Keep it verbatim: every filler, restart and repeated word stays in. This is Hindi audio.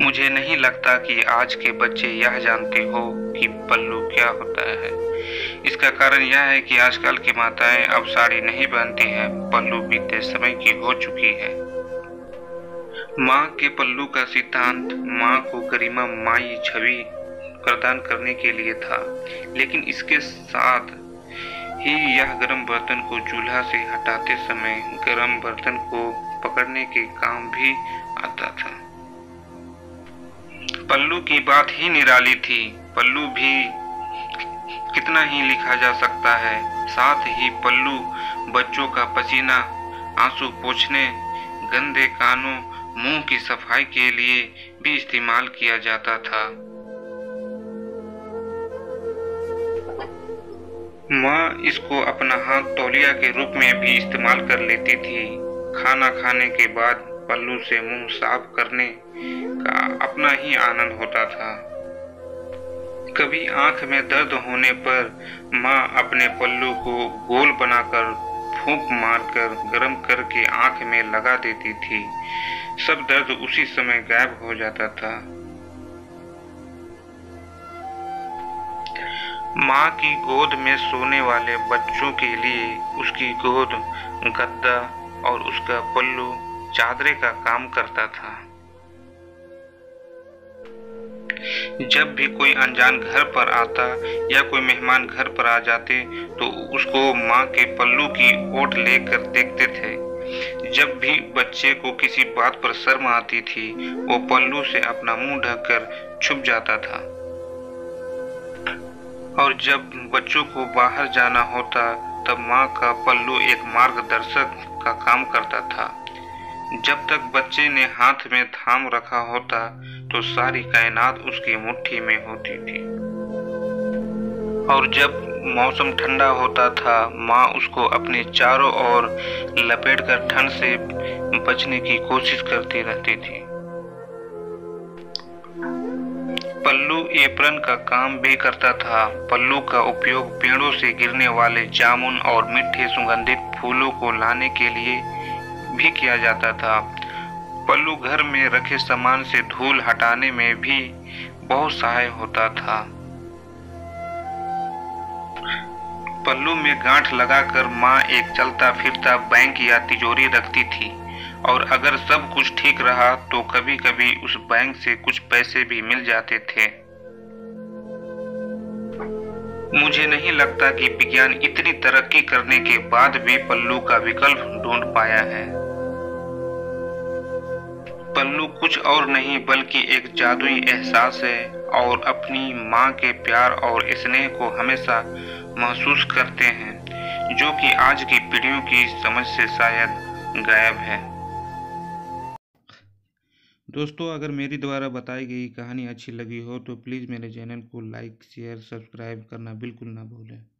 मुझे नहीं लगता कि आज के बच्चे यह जानते हो कि पल्लू क्या होता है। इसका कारण यह है कि आजकल की माताएं अब साड़ी नहीं पहनती हैं, पल्लू बीते समय की हो चुकी है। माँ के पल्लू का सिद्धांत माँ को गरिमा माई छवि प्रदान करने के लिए था, लेकिन इसके साथ ही यह गर्म बर्तन को चूल्हा से हटाते समय गर्म बर्तन को पकड़ने के काम भी आता था। पल्लू की बात ही निराली थी। पल्लू भी कितना ही लिखा जा सकता है। साथ ही पल्लू बच्चों का पसीना, आंसू पोंछने, गंदे कानों, मुंह की सफाई के लिए भी इस्तेमाल किया जाता था। माँ इसको अपना हाथ तौलिया के रूप में भी इस्तेमाल कर लेती थी। खाना खाने के बाद पल्लू से मुंह साफ करने का अपना ही आनंद होता था। कभी आंख में दर्द होने पर माँ अपने पल्लू को गोल बनाकर फूंक मारकर गर्म करके आंख में लगा देती थी। सब दर्द उसी समय गायब हो जाता था। माँ की गोद में सोने वाले बच्चों के लिए उसकी गोद गद्दा और उसका पल्लू चादरे का काम करता था। जब भी कोई अनजान घर पर आता या कोई मेहमान घर पर आ जाते तो उसको माँ के पल्लू की ओट लेकर देखते थे। जब भी बच्चे को किसी बात पर शर्म आती थी, वो पल्लू से अपना मुंह ढककर छुप जाता था। और जब बच्चों को बाहर जाना होता तब माँ का पल्लू एक मार्गदर्शक का काम करता था। जब तक बच्चे ने हाथ में थाम रखा होता तो सारी कायनात उसकी मुट्ठी में होती थी। और जब मौसम ठंडा होता था, माँ उसको अपने चारों ओर लपेटकर ठंड से बचने की कोशिश करती रहती थी। पल्लू एप्रन का काम भी करता था। पल्लू का उपयोग पेड़ों से गिरने वाले जामुन और मीठे सुगंधित फूलों को लाने के लिए भी किया जाता था। पल्लू घर में रखे सामान से धूल हटाने में भी बहुत सहाय होता था। पल्लू में गांठ लगाकर माँ एक चलता फिरता बैंक या तिजोरी रखती थी, और अगर सब कुछ ठीक रहा तो कभी कभी उस बैंक से कुछ पैसे भी मिल जाते थे। मुझे नहीं लगता कि विज्ञान इतनी तरक्की करने के बाद भी पल्लू का विकल्प ढूंढ पाया है। पल्लू कुछ और नहीं बल्कि एक जादुई एहसास है, और अपनी माँ के प्यार और स्नेह को हमेशा महसूस करते हैं, जो कि आज की पीढ़ियों की समझ से शायद गायब है। दोस्तों, अगर मेरी द्वारा बताई गई कहानी अच्छी लगी हो तो प्लीज़ मेरे चैनल को लाइक, शेयर, सब्सक्राइब करना बिल्कुल ना भूलें।